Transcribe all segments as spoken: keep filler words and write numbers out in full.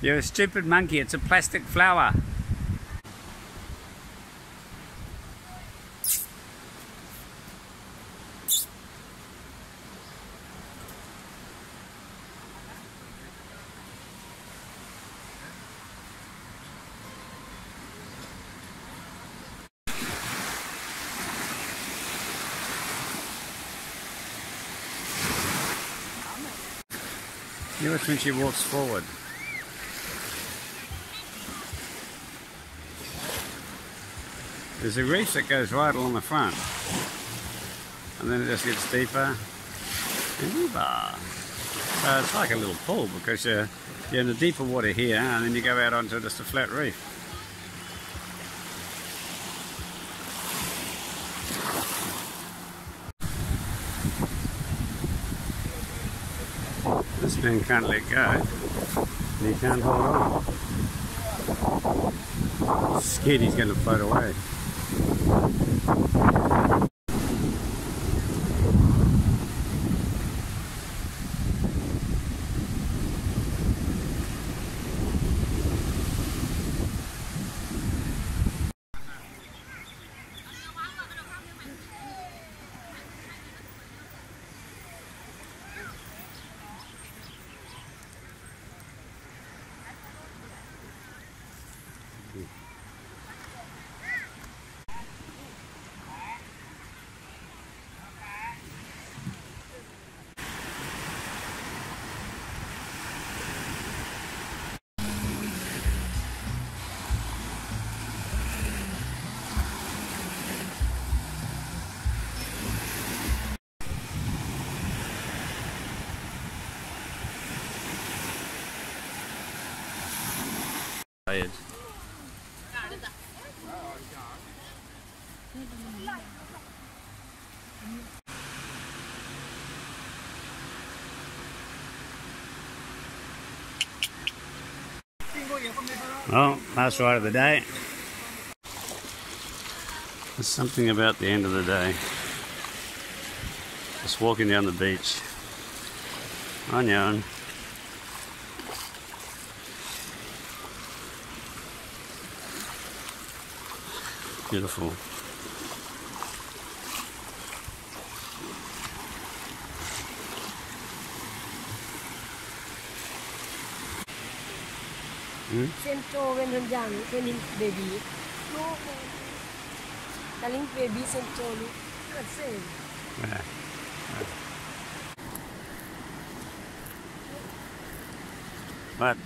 You're a stupid monkey, it's a plastic flower. You watch when she walks forward. There's a reef that goes right along the front, and then it just gets deeper and deeper. So it's like a little pool because you're, you're in the deeper water here, and then you go out onto just a flat reef. This man can't let go, and he can't hold on. He's scared he's going to float away. Tired. Well, last ride of the day. There's something about the end of the day. Just walking down the beach on your own. Beautiful. Hmm? Sento when I'm young, when I'm baby. No, darling baby sento, not same. Yeah. What?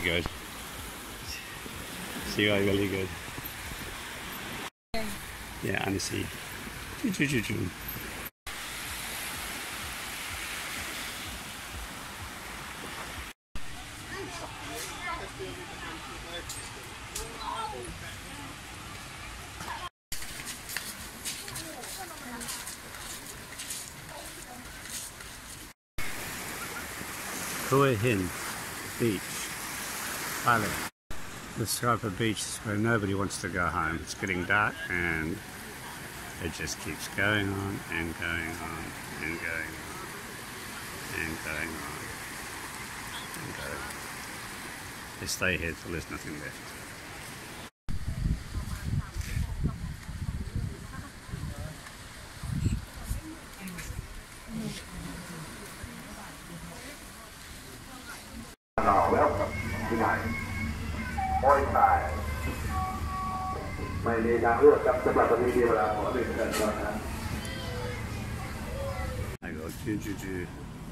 good. See, I really good. Yeah, and see. Choo choo choo choo. Hua Hin Beach, Thailand. This type of beach is where nobody wants to go home. It's getting dark and it just keeps going on and going on and going on and going on and going on. They stay here till there's nothing left. Welcome tonight. โอ้ยตายไม่มีทางเลือกครับสำหรับประเทศที่เวลาขอเรียนกันก่อนนะ I go choo choo choo.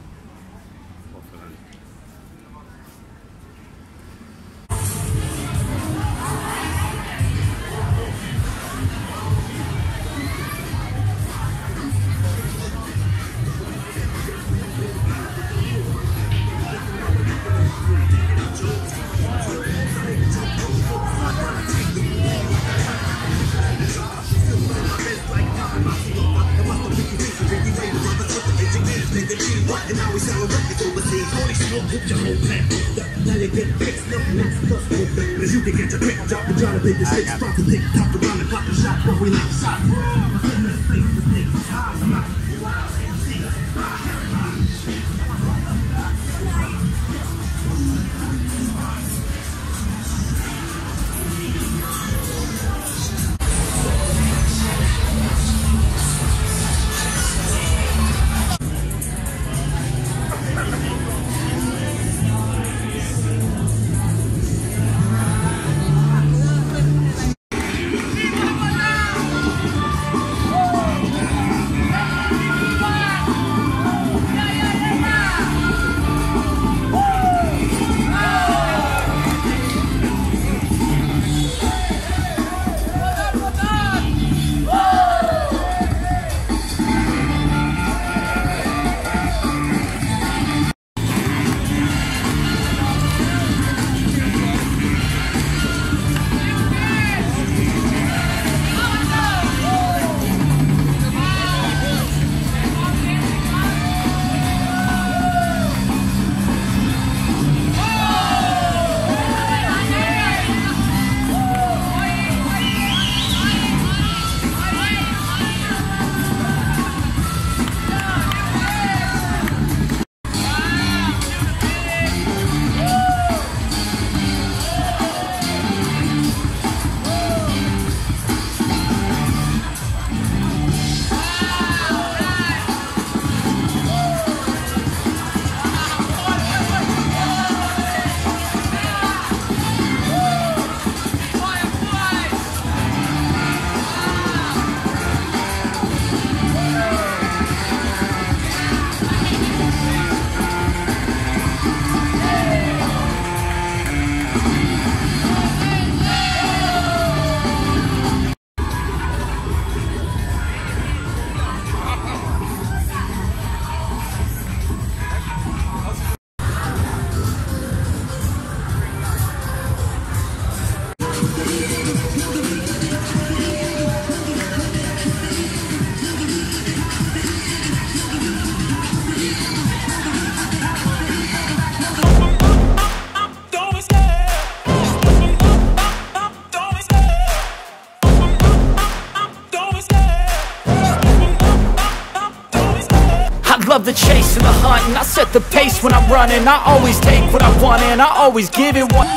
And now we sell records overseas. Only smoke with your whole plan. Now you get fixed, nothing makes us with it. As you can get your pick, drop the jar to take the shit. Start to tick, top around and pop the shot, but we like shots. In this face, the things high, I'm not. Love the chase and the hunt, and I set the pace when I'm running. I always take what I want and I always give it one.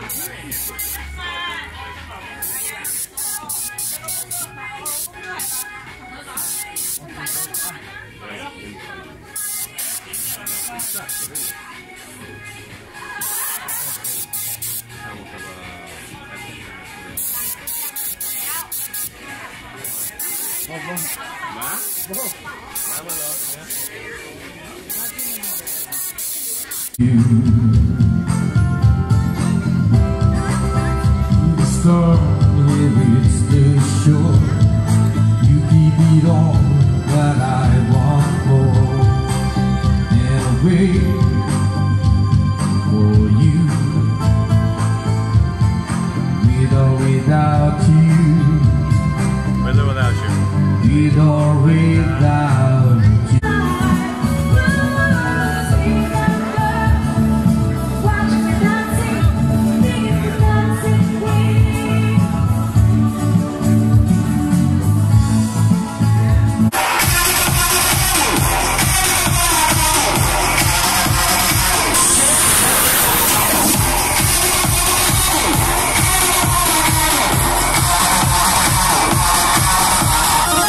The storm hits the shore.